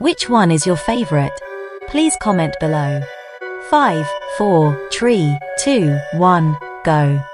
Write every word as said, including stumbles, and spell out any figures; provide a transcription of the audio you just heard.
Which one is your favorite? Please comment below. five, four, three, two, one, go.